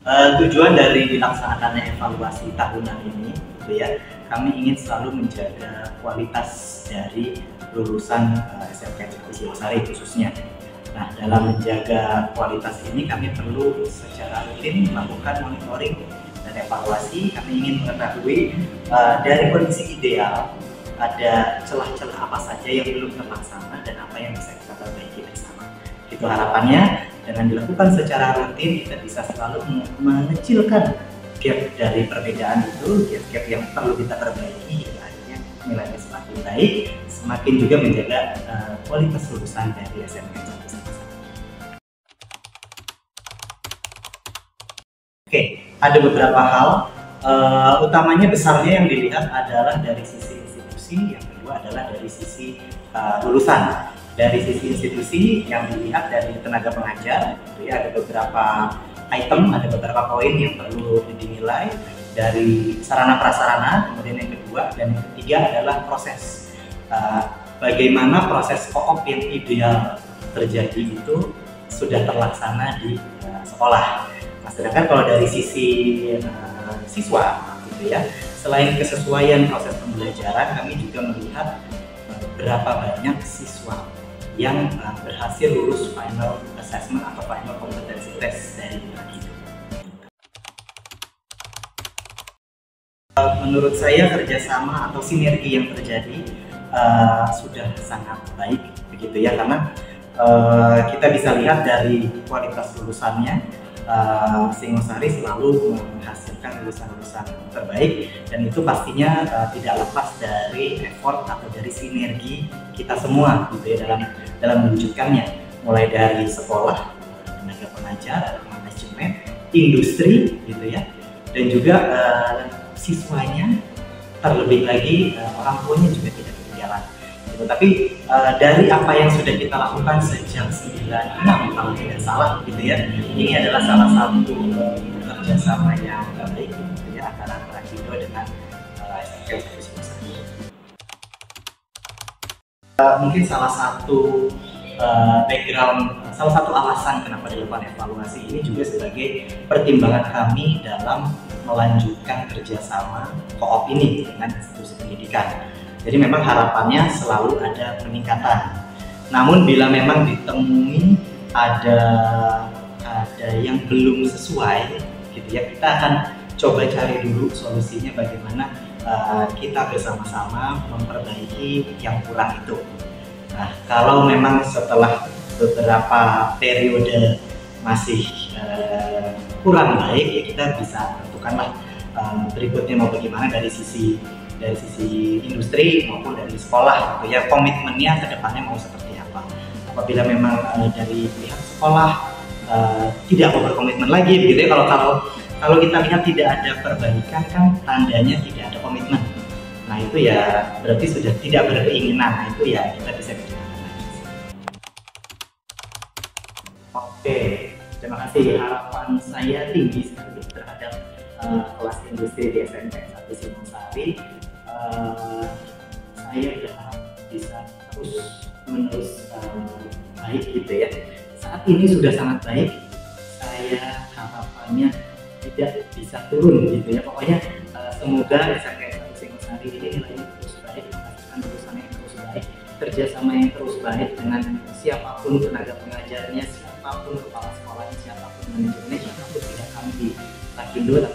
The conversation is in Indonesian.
Tujuan dari dilaksanakannya evaluasi tahunan ini, gitu ya, kami ingin selalu menjaga kualitas dari lulusan SMK Singosari khususnya. Nah, dalam menjaga kualitas ini kami perlu secara rutin melakukan monitoring dan evaluasi. Kami ingin mengetahui dari kondisi ideal ada celah-celah apa saja yang belum terlaksana dan apa yang bisa kita perbaiki bersama. Itu harapannya. Dengan dilakukan secara rutin, kita bisa selalu mengecilkan gap dari perbedaan itu, gap-gap yang perlu kita perbaiki, hingga akhirnya nilainya semakin baik, semakin juga menjaga kualitas lulusan dari SMK Satu Singosari. Oke, ada beberapa hal, utamanya besarnya yang dilihat adalah dari sisi institusi, yang kedua adalah dari sisi lulusan. Dari sisi institusi yang dilihat dari tenaga pengajar, ya, ada beberapa item, ada beberapa poin yang perlu dinilai dari sarana prasarana. Kemudian yang kedua dan yang ketiga adalah proses, bagaimana proses koop yang ideal terjadi itu sudah terlaksana di sekolah. Nah, sedangkan kalau dari sisi siswa, gitu ya, selain kesesuaian proses pembelajaran, kami juga melihat berapa banyak siswa yang berhasil lulus final assessment atau final competency test dari bulan itu. Menurut saya kerjasama atau sinergi yang terjadi sudah sangat baik, begitu ya, karena kita bisa lihat dari kualitas lulusannya. Singosari selalu menghasilkan lulusan-lulusan terbaik, dan itu pastinya tidak lepas dari effort atau dari sinergi kita semua, gitu ya, dalam mewujudkannya, mulai dari sekolah, tenaga pengajar, manajemen, industri, gitu ya, dan juga siswanya, terlebih lagi orang tuanya juga tidak ketinggalan. Tapi dari apa yang sudah kita lakukan sejak 96 kalau tidak salah, gitu ya, ini adalah salah satu kerjasama yang baik, gitu ya, antara Rakindo dengan SMK Satu Singosari. Mungkin salah satu salah satu alasan kenapa dilakukan evaluasi ini juga sebagai pertimbangan kami dalam melanjutkan kerjasama koop ini dengan institusi pendidikan. Jadi memang harapannya selalu ada peningkatan. Namun bila memang ditemui ada yang belum sesuai, gitu ya, kita akan coba cari dulu solusinya bagaimana kita bersama-sama memperbaiki yang kurang itu. Nah, kalau memang setelah beberapa periode masih kurang baik, ya kita bisa tentukanlah berikutnya mau bagaimana dari sisi industri maupun dari sekolah, gitu ya, komitmennya ke depannya mau seperti apa. Apabila memang dari pihak sekolah tidak mau berkomitmen lagi, begitu ya, kalau kita lihat tidak ada perbaikan, kan tandanya tidak ada komitmen. Nah, itu ya berarti sudah tidak berkeinginan. Nah, itu ya kita bisa bicarakan lagi. Oke, terima kasih. Harapan saya tinggi sekali terhadap kelas industri di SMK Satu Singosari. Saya berharap bisa terus-menerus baik, gitu ya. Saat ini sudah sangat baik. Saya harapannya tidak bisa turun, gitu ya. Pokoknya semoga SMK Satu Singosari ini nilainya terus baik, menghasilkan lulusan yang terus baik, kerjasama yang terus baik dengan siapapun tenaga pengajarnya, siapapun kepala sekolahnya, siapapun manajemennya, siapapun tidak kami di Rakindo